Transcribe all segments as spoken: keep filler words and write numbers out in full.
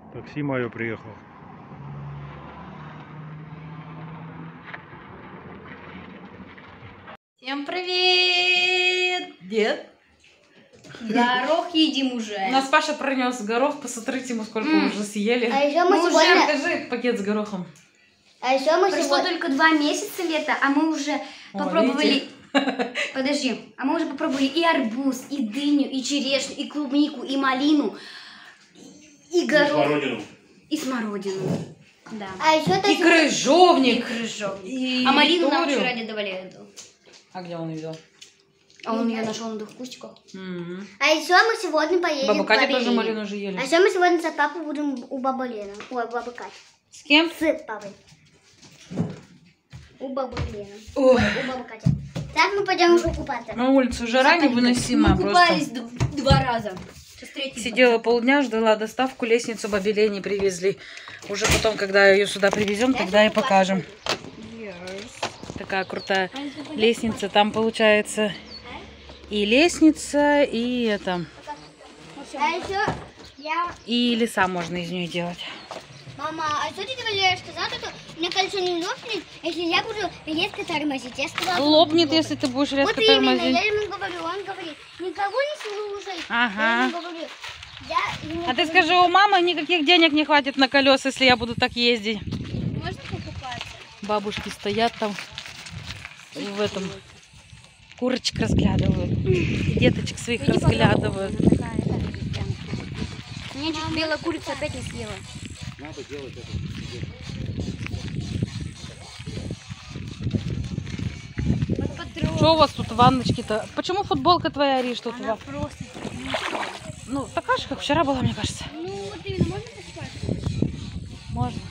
Такси мое приехало. Всем привет! Дед. Горох едим уже. У нас Паша принес горох, посмотрите, мы сколько М. уже съели. А еще мы, Мы сегодня... Покажи пакет с горохом. А еще мы Прошло сегодня... только два месяца лета, а мы уже О, попробовали... видите? Подожди, а мы уже попробовали и арбуз, и дыню, и черешню, и клубнику, и малину, и горох, Смородину. и смородину. Да. А еще И И крыжовник. крыжовник. И А малину нам Викторию. вчера дедовали эту. А где он видел? А он ее нашел на двух кустиках. М-м. А еще мы сегодня поедем Баба к Катя бабе тоже Лене. малину же ели. А еще мы сегодня за папой будем у бабы Лены. Ой, у бабы Кати. С кем? С папой. У бабы Лены. Ой. Ой, у бабы Кати. Так мы пойдем уже купаться. На улице жара невыносимая Мы просто. купались д- два раза. Сейчас третий. Сидела полдня, ждала доставку, лестницу бабе Лене привезли. Уже потом, когда ее сюда привезем, тогда и покажем. Такая крутая лестница. Там получается и лестница, и это, А еще я... и леса можно из нее делать. Мама, а что ты Валерия сказала, что мне колесо не лопнет, если я буду резко тормозить? Я сказала, Лопнет, если ты будешь резко вот именно, тормозить. я ему говорю, он говорит, никого не слушай. Ага. Я ему говорю, я ему А ты говорю, скажи, у мамы никаких денег не хватит на колеса, если я буду так ездить. можно покупаться? Бабушки стоят там в этом, курочек разглядывают, деточек своих разглядывают. Мне чуть белая курица опять не съела. Надо делать это. Что у вас тут ванночки-то? Почему футболка твоя, Ариш, тут? Она во- просто... Ну, такая же, как вчера была, мне кажется. Ну, вот именно, можно покупаться? Можно.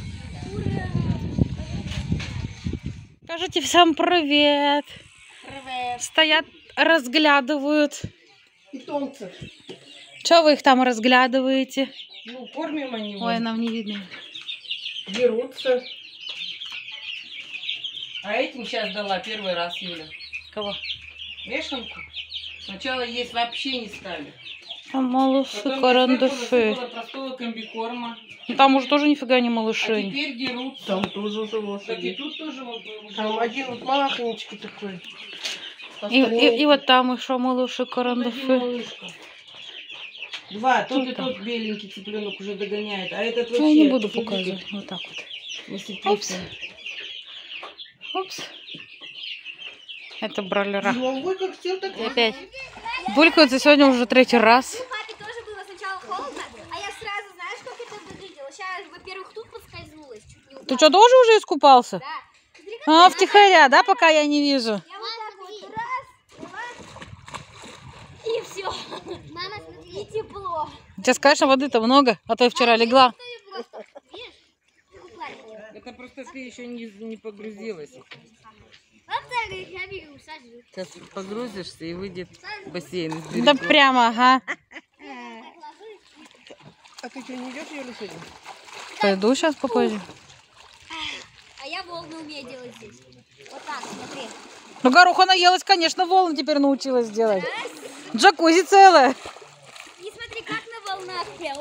Скажите всем привет. Привет. Стоят, разглядывают. Питомцев. Что вы их там разглядываете? Ну, кормим они его. Ой, нам не видно. Дерутся. А этим сейчас дала первый раз Юля. Кого? Вешенку. Сначала есть вообще не стали. Там малыши, Потом карандаши. было простого комбикорма. Ну, там уже тоже нифига не А малыши. теперь дерутся. Там тоже уже Так и лошади. тут тоже вот уже Там один вот малахонечкий такой. И, и, и вот там еще малыши, Тут один карандаши. малышка. Два. Тот и Что там? тот беленький цыпленок уже догоняет. А этот Я вообще... не буду фигушка. показывать. Вот так вот. Насыпался. Опс. Это бройлера. Ой, как сел, так И опять булькаются сегодня уже третий раз. Папе тоже было сначала холодно, а я сразу, знаешь, как это выглядело? Сейчас, во-первых, тут подскользнулась, чуть не упала. Ты что, тоже уже искупался? Да. Смотри, как А, втихаря, да, пока я не вижу? я вот так вот раз, раз, и все. Мама, смотри. И тепло. Сейчас, конечно, воды-то много, а то я вчера легла. Это просто ты еще не, не погрузилась. Во-вторых, я беру, сажу. Сейчас погрузишься и выйдет бассейн из Да берегов. прямо, ага. А ты что, не идешь, Юля, сегодня? Пойду сейчас попозже. А я волны умею делать здесь. Вот так, смотри. Ну, гороха наелась, конечно, волны теперь научилась делать. Джакузи целая. И смотри, как на волнах прям.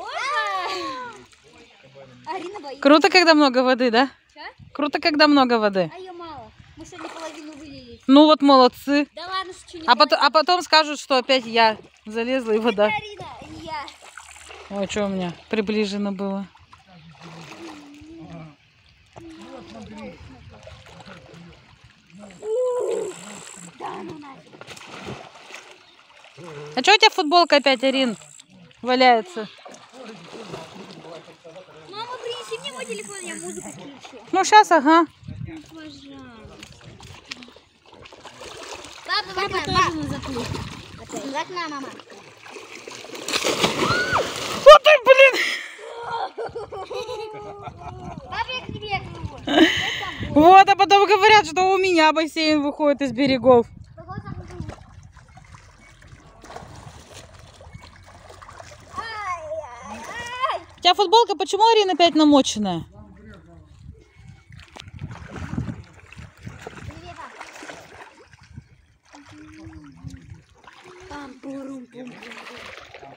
Арина боится. Круто, когда много воды, да? Чё? Круто, когда много воды. А ее мало. Мы сегодня половину вылили. Ну вот, молодцы. Да ладно, что не А потом, а потом скажут, что опять я залезла и вода. Арина, и я. Ой, что у меня приближено было. А что у тебя футболка опять, Арин, валяется? Мама, принеси мне мой телефон, я музыку включу. Ну, сейчас, ага. Пожалуйста. Папа, папа тоже на заплыв. Как на, мама. Вот ты, блин! Папа, я к тебе говорю. Вот, а потом говорят, что у меня бассейн выходит из берегов. У тебя футболка, почему, Арина, опять намоченная?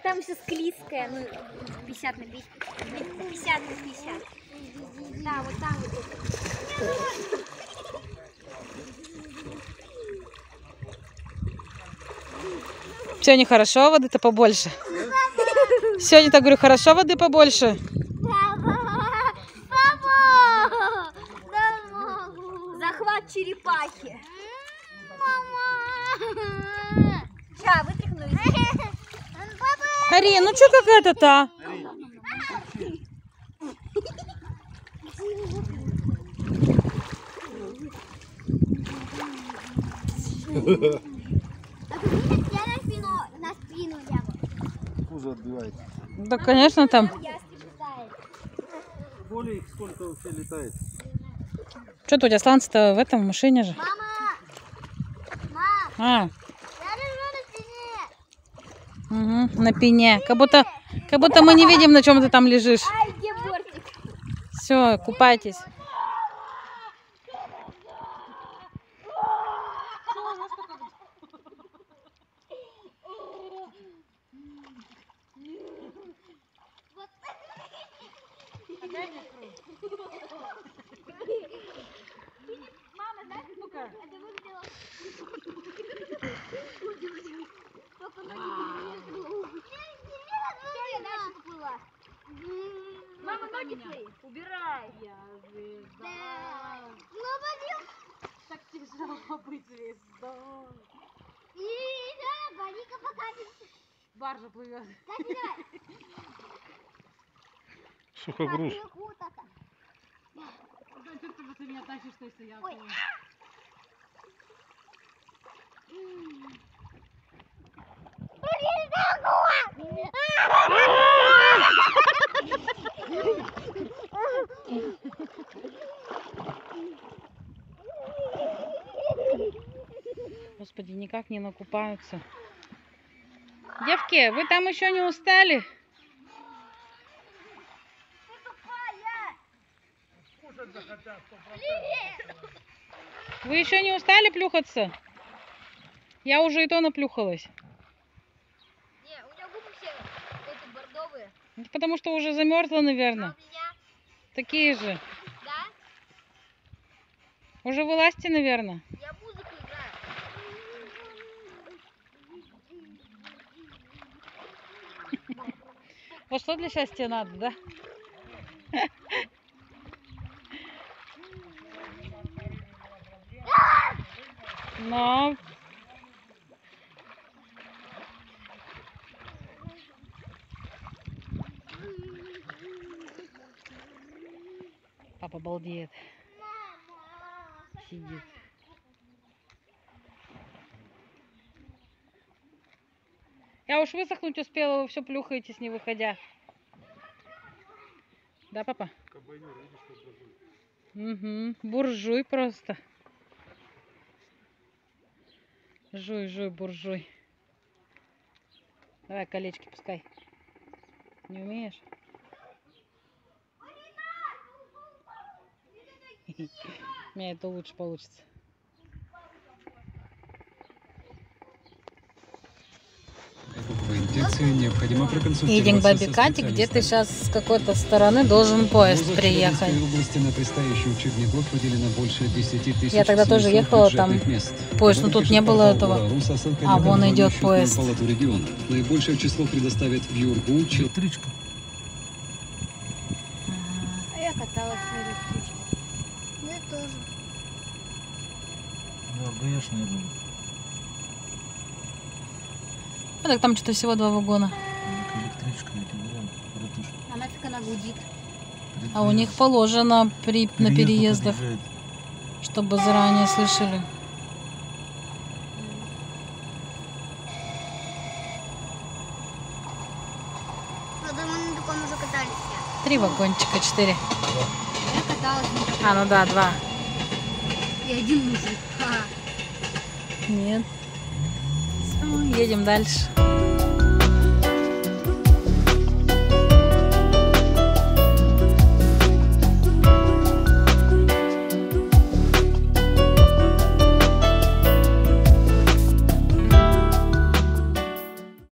там все склизкое, ну, пятьдесят на пятьдесят. пятьдесят на пятьдесят. Да, вот там вот. Сегодня хорошо, воды-то побольше. Сегодня, так говорю, хорошо, воды побольше. Папа! Захват черепахи. Мама! Ща, вытряхну. Ари, ну что какая-то та? Я на спину, на спину лягу. Пузо отбивает. Да, конечно, там. Более их сколько вообще летает? Что-то у тебя останется в этом в машине же. Мама! Мам! А, Я лежу на спине! угу, на пене. Как будто, как будто мы не видим, на чем ты там лежишь. Ай, где бортик? Все, купайтесь. Мама, ноги твои, убирай. Так тяжело быть звездой. И да, Барика покатится. Баржа плывет. Катя, давай. Сухогруз. Наверху-то-то. Ты меня тащишь, что если я... Ой. Господи, никак не накупаются. Девки, вы там еще не устали? Вы еще не устали плюхаться? Я уже и то наплюхалась. Не, у меня губы все эти бордовые. Это потому что уже замерзла, наверное. А у меня, Такие же. да? Уже вылазьте, наверное. Я музыку играю. Вот что для счастья надо, да? Но... Папа балдеет. Сидит. Я уж высохнуть успела, вы все плюхаетесь, не выходя. Да, папа? Угу. Буржуй просто. Жуй, жуй, буржуй. Давай колечки пускай. Не умеешь? У меня это лучше получится. Необходимо проконсультироваться. Едем к бабе Кате, где-то сейчас с какой-то стороны должен поезд приехать. В области на предстоящий учебный год выделено больше десяти тысяч. Я тогда тоже ехала, там поезд, но тут не было этого. А, вон идет поезд. Наибольшее число предоставят в Юргу. Электричка. А я каталась на электричке. Я тоже. Да, конечно, я думаю. А так там что-то всего два вагона. Электричка, я тебе говорю, братуша. А нафиг она гудит? А у них положено при, на переездах, чтобы заранее слышали. Я думаю, мы на таком уже катались. Три вагончика, четыре. Я каталась на таком. А, ну да, два. И один мужик. Ха. Нет. Все, едем дальше.